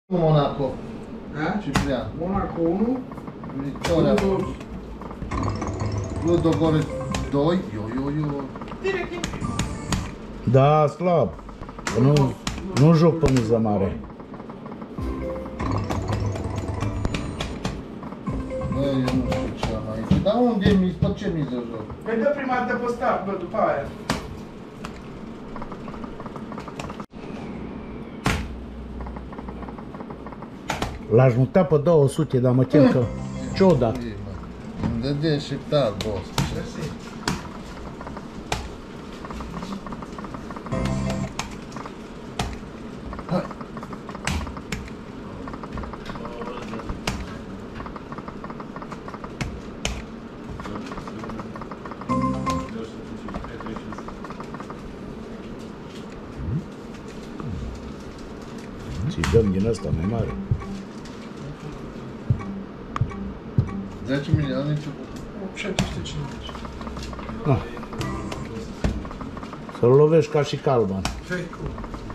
Monaco. Ciprian. Monaco 1. Victoria. Ludogorets 2. Da, slab. Nu joc pe miză mare. Bă, eu nu știu ce am aici. Dar unde e miză? Pe ce miză joc? Păi dă prima dată pe start, bă, după aia. L-aș muta pe 200, dar mă tem că... Ce-o dat? Îmi dă deșteptat, boss. Hai. Ți-i dăm din ăsta mai mare. 10 milioane ce 750. Ah. Să-l lovești ca și Calban. Fake-ul.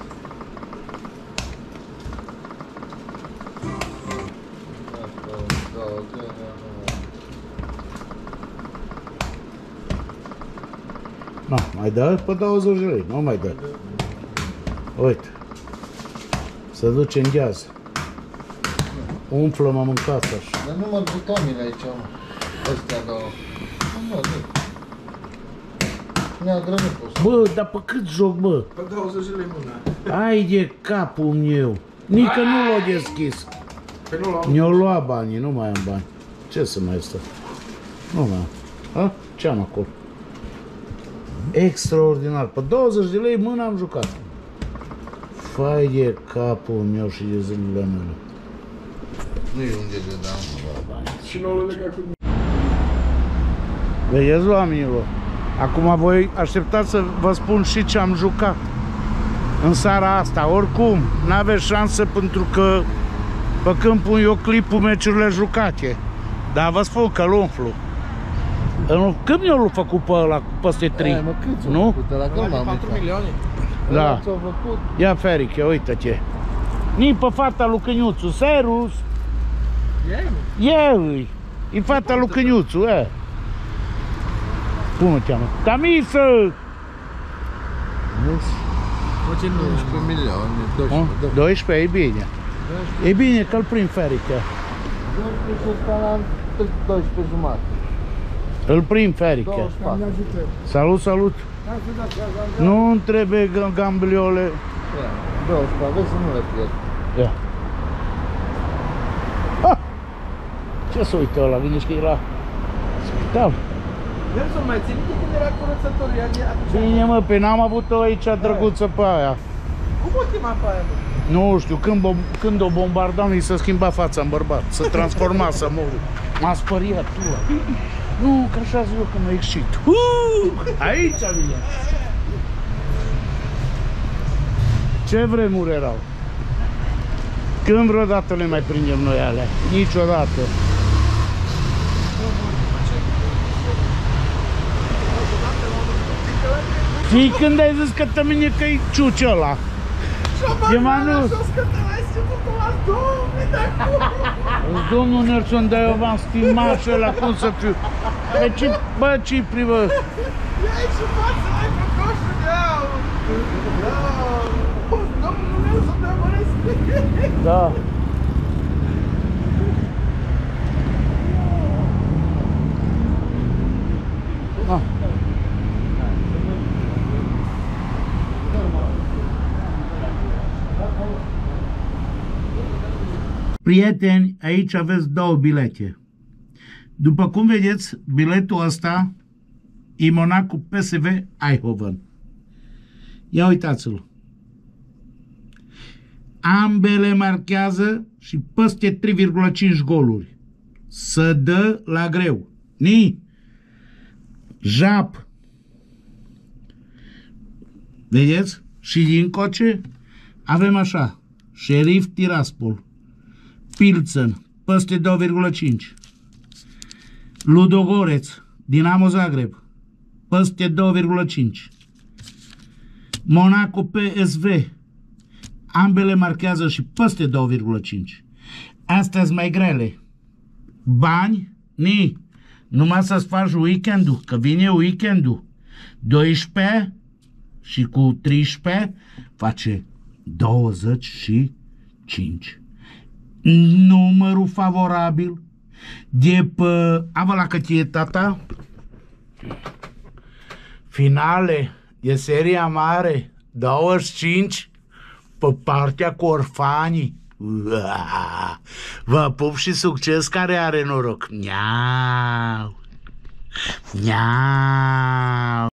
Na, mai dă pe 20 de lei, nu mai dă. Uite. Se duce în gheaz. Umflă, m-am mâncat așa. Dar nu mă butonile aici, mă. Astea două. Nu mă zic. Neagră nu pot să... Bă, dar pe cât joc, bă? Pe 20 de lei mâna. Ai de capul meu. Nică nu l-o deschis. Păi nu l-am. Mi-o luat banii, nu mai am bani. Ce să mai stă? Nu mai am. A? Ce am acolo? Extraordinar. Pe 20 de lei mână am jucat. Fai de capul meu și de zilele mele. Nu e unde de dam. Și nu l-a legat cu mine. Vedeți, oamenilor? Acum voi așteptați să vă spun și ce am jucat în seara asta. Oricum, n-aveți șansă pentru că pe când pun eu clipul meciurile jucate. Dar vă spun că-l umflu. Cât mi-au făcut pe ăla peste 3? Mă, cât nu? făcut? De la gol m-am 4 milioane. Da. Ce-au făcut? Ia Feriche, uite-te. Ni pe fata lui Câniuțu, Serus. E fata lui Câniuțu, e. Cum o cheamă? Tamisă! 12 milioane, 12. 12, e bine. E bine că-l prind Feriche. 12 și ăsta la 12 jumate. Îl prind Feriche. 24. Salut, salut. Nu-mi trebuie gambliole. 24, vezi să nu le pierd. Ia. Ah! Ce să uită ăla? Gândești că e la spital. Nelson, mai ții minte când era curățătoria? Bine, mă, pe n-am avut-o aici drăguță pe aia. Cum o chema pe aia, mă? Nu știu, când o bombardam, îi se schimba fața în bărbat. Se transforma, să mori. M-a spăriat tu. Nu, că așa zic eu că mă excit. Aici vine. Ce vremuri erau? Când vreodată le mai prindem noi alea? Niciodată. Știi când ai zis că te mine că-i ciuci ăla? E Manus. Domnul Nelson, dar eu v-am stimat și ăla, cum să fiu? Bă, Cipri, bă! Ia aici în față, ai pe coșul de aur! Domnul Nelson, de amăresc! Da. Ah. Prieteni, aici aveți două bilete. După cum vedeți, biletul ăsta e Monaco PSV Eindhoven. Ia uitați-l. Ambele marchează și peste 3,5 goluri. Să dă la greu. Ni? Jap. Vedeți? Și din coce avem așa. Sheriff Tiraspol. Pilsen, peste 2,5. Ludogorets, Dinamo Zagreb, peste 2,5. Monaco PSV, Ambele marchează și peste 2,5. Astea sunt mai grele. Bani? Ni. Numai să-ți faci weekendul, că vine weekendul. 12 și cu 13 face 25. Numărul favorabil de pe... Avă la cât e, tata? Finale de seria mare 25 pe partea cu orfanii. Vă pup și succes care are noroc. Miau. Miau.